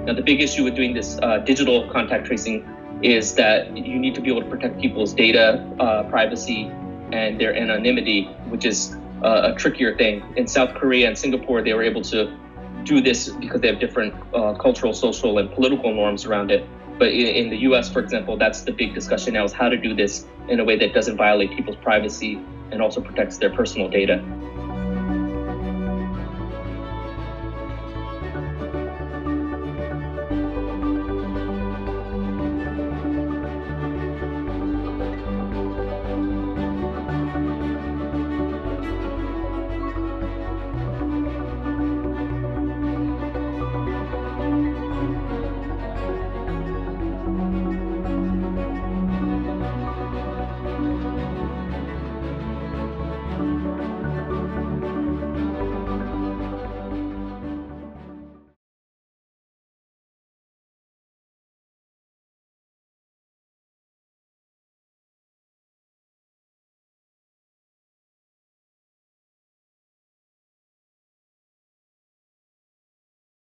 Now, the big issue with doing this digital contact tracing is that you need to be able to protect people's data, privacy, and their anonymity, which is a trickier thing. In South Korea and Singapore, they were able to do this because they have different cultural, social, and political norms around it. But in the US, for example, that's the big discussion now, is how to do this in a way that doesn't violate people's privacy and also protects their personal data.